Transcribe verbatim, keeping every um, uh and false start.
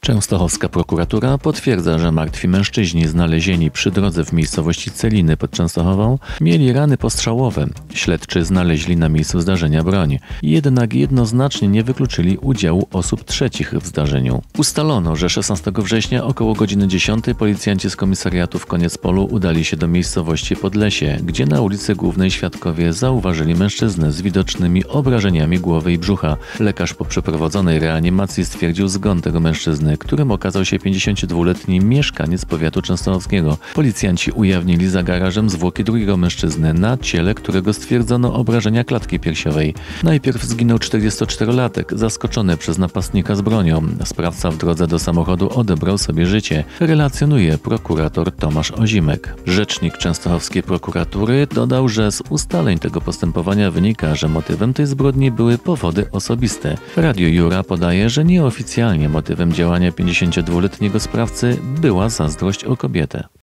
Częstochowska prokuratura potwierdza, że martwi mężczyźni znalezieni przy drodze w miejscowości Celiny pod Częstochową mieli rany postrzałowe. Śledczy znaleźli na miejscu zdarzenia broń. Jednak jednoznacznie nie wykluczyli udziału osób trzecich w zdarzeniu. Ustalono, że szesnastego września około godziny dziesiątej policjanci z komisariatu w Koniecpolu udali się do miejscowości Podlesie, gdzie na ulicy Głównej świadkowie zauważyli mężczyznę z widocznymi obrażeniami głowy i brzucha. Lekarz po przeprowadzonej reanimacji stwierdził zgon tego mężczyzny, którym okazał się pięćdziesięciodwuletni mieszkaniec powiatu częstochowskiego. Policjanci ujawnili za garażem zwłoki drugiego mężczyzny, na ciele którego stwierdzono obrażenia klatki piersiowej. Najpierw zginął czterdziestoczterolatek, zaskoczony przez napastnika z bronią. Sprawca w drodze do samochodu odebrał sobie życie, relacjonuje prokurator Tomasz Ozimek. Rzecznik częstochowskiej prokuratury dodał, że z ustaleń tego postępowania wynika, że motywem tej zbrodni były powody osobiste. Radio Jura podaje, że nieoficjalnie motywem działania pięćdziesięciodwuletniego sprawcy była zazdrość o kobietę.